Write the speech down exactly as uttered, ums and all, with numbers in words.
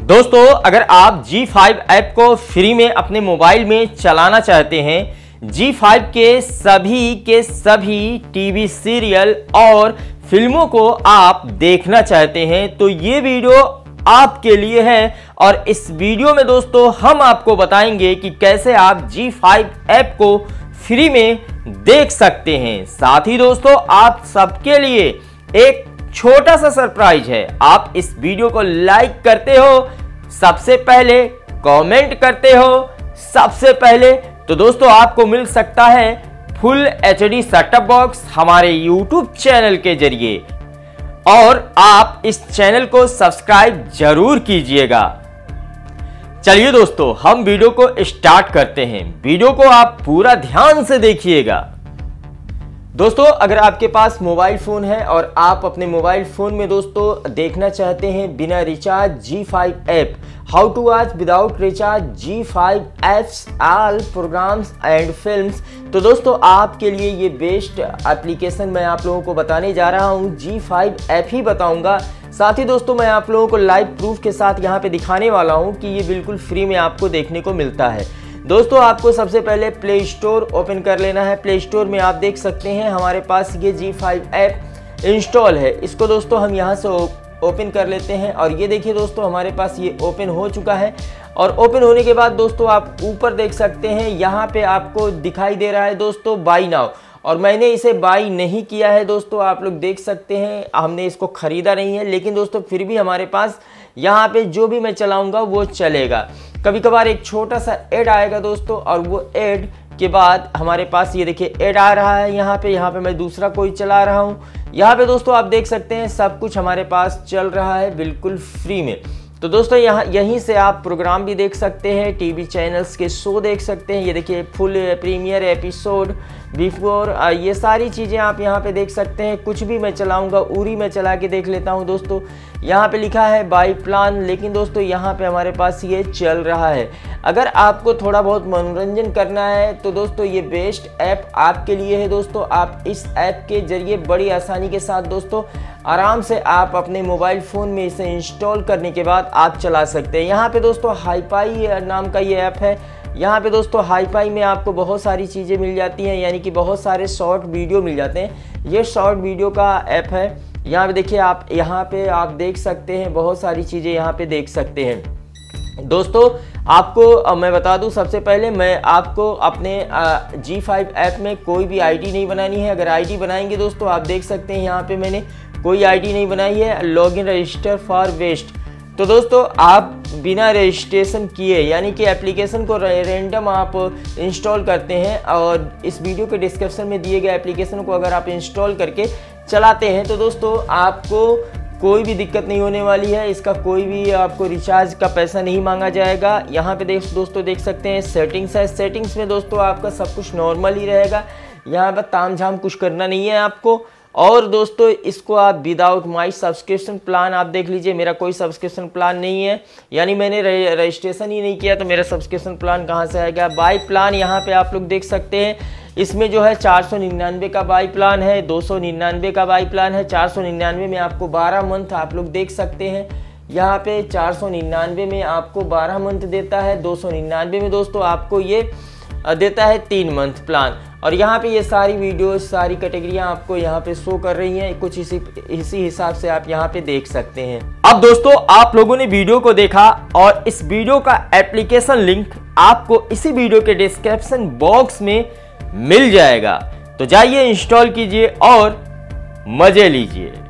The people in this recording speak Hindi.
दोस्तों, अगर आप जी फाइव ऐप को फ्री में अपने मोबाइल में चलाना चाहते हैं, जी फाइव के सभी के सभी टीवी सीरियल और फिल्मों को आप देखना चाहते हैं, तो ये वीडियो आपके लिए है। और इस वीडियो में दोस्तों हम आपको बताएंगे कि कैसे आप जी फाइव ऐप को फ्री में देख सकते हैं। साथ ही दोस्तों आप सबके लिए एक छोटा सा सरप्राइज है। आप इस वीडियो को लाइक करते हो सबसे पहले, कमेंट करते हो सबसे पहले, तो दोस्तों आपको मिल सकता है full H D setup box हमारे यूट्यूब चैनल के जरिए। और आप इस चैनल को सब्सक्राइब जरूर कीजिएगा। चलिए दोस्तों, हम वीडियो को स्टार्ट करते हैं। वीडियो को आप पूरा ध्यान से देखिएगा। दोस्तों, अगर आपके पास मोबाइल फ़ोन है और आप अपने मोबाइल फ़ोन में दोस्तों देखना चाहते हैं बिना recharge Zee five app, how to watch without recharge Zee five apps all programmes and films, तो दोस्तों आपके लिए ये बेस्ट एप्लीकेशन मैं आप लोगों को बताने जा रहा हूँ। जी फाइव ऐप ही बताऊँगा। साथ ही दोस्तों मैं आप लोगों को लाइव प्रूफ के साथ यहाँ पे दिखाने वाला हूँ कि ये बिल्कुल फ्री में आपको देखने को मिलता है। दोस्तों आपको सबसे पहले प्ले स्टोर ओपन कर लेना है। प्ले स्टोर में आप देख सकते हैं हमारे पास ये जी फाइव ऐप इंस्टॉल है। इसको दोस्तों हम यहाँ से ओपन कर लेते हैं और ये देखिए दोस्तों हमारे पास ये ओपन हो चुका है। और ओपन होने के बाद दोस्तों आप ऊपर देख सकते हैं, यहाँ पे आपको दिखाई दे रहा है दोस्तों बाई नाउ, और मैंने इसे बाई नहीं किया है दोस्तों। आप लोग देख सकते हैं हमने इसको ख़रीदा नहीं है, लेकिन दोस्तों फिर भी हमारे पास यहाँ पे जो भी मैं चलाऊँगा वो चलेगा। कभी कभार एक छोटा सा ऐड आएगा दोस्तों, और वो ऐड के बाद हमारे पास ये देखिए ऐड आ रहा है यहाँ पे। यहाँ पे मैं दूसरा कोई चला रहा हूँ। यहाँ पे दोस्तों आप देख सकते हैं सब कुछ हमारे पास चल रहा है बिल्कुल फ्री में। तो दोस्तों यहाँ यहीं से आप प्रोग्राम भी देख सकते हैं, टीवी चैनल्स के शो देख सकते हैं। ये देखिए फुल प्रीमियर एपिसोड बिफोर, ये सारी चीज़ें आप यहाँ पे देख सकते हैं। कुछ भी मैं चलाऊँगा, उरी में चला के देख लेता हूँ दोस्तों। यहाँ पे लिखा है बाई प्लान, लेकिन दोस्तों यहाँ पे हमारे पास ये चल रहा है। अगर आपको थोड़ा बहुत मनोरंजन करना है तो दोस्तों ये बेस्ट ऐप आपके लिए है दोस्तों। आप इस ऐप के जरिए बड़ी आसानी के साथ दोस्तों आराम से आप अपने मोबाइल फ़ोन में इसे इंस्टॉल करने के बाद आप चला सकते हैं। यहाँ पे दोस्तों हाईपाई नाम का ये ऐप है। यहाँ पे दोस्तों हाईपाई में आपको बहुत सारी चीज़ें मिल जाती हैं, यानी कि बहुत सारे शॉर्ट वीडियो मिल जाते हैं। ये शॉर्ट वीडियो का ऐप है। यहाँ पे देखिए आप यहाँ पे आप देख सकते हैं बहुत सारी चीज़ें यहाँ पे देख सकते हैं दोस्तों। आपको मैं बता दूं, सबसे पहले मैं आपको अपने जी फाइव ऐप में कोई भी आईडी नहीं बनानी है। अगर आईडी बनाएंगे दोस्तों आप देख सकते हैं यहाँ पे मैंने कोई आईडी नहीं बनाई है। लॉगिन रजिस्टर फॉर वेस्ट, तो दोस्तों आप बिना रजिस्ट्रेशन किए, यानी कि एप्लीकेशन को रैंडम आप इंस्टॉल करते हैं और इस वीडियो के डिस्क्रिप्शन में दिए गए एप्लीकेशन को अगर आप इंस्टॉल करके चलाते हैं तो दोस्तों आपको कोई भी दिक्कत नहीं होने वाली है। इसका कोई भी आपको रिचार्ज का पैसा नहीं मांगा जाएगा। यहाँ पे देख दोस्तों देख सकते हैं सेटिंग्स है। सेटिंग्स में दोस्तों आपका सब कुछ नॉर्मल ही रहेगा। यहाँ पर ताम झाम कुछ करना नहीं है आपको। और दोस्तों इसको आप विदाउट माई सब्सक्रिप्शन प्लान आप देख लीजिए, मेरा कोई सब्सक्रिप्शन प्लान नहीं है, यानी मैंने रजिस्ट्रेशन ही नहीं किया तो मेरा सब्सक्रिप्शन प्लान कहाँ से आएगा। बाई प्लान यहाँ पे आप लोग देख सकते हैं, इसमें जो है चार सौ निन्यानवे का बाई प्लान है, दो सौ निन्यानवे का बाई प्लान है। चार सौ निन्यानवे में आपको बारह मंथ आप लोग देख सकते हैं। यहाँ पे चार सौ निन्यानवे में आपको बारह मंथ देता है। दो सौ निन्यानवे में दोस्तों आपको ये देता है तीन मंथ प्लान। और यहाँ पे ये सारी वीडियोस सारी कैटेगरियाँ आपको यहाँ पे शो कर रही हैं। कुछ इसी इसी हिसाब से आप यहाँ पे देख सकते हैं। अब दोस्तों आप लोगों ने वीडियो को देखा और इस वीडियो का एप्लीकेशन लिंक आपको इसी वीडियो के डिस्क्रिप्शन बॉक्स में मिल जाएगा। तो जाइए इंस्टॉल कीजिए और मजे लीजिए।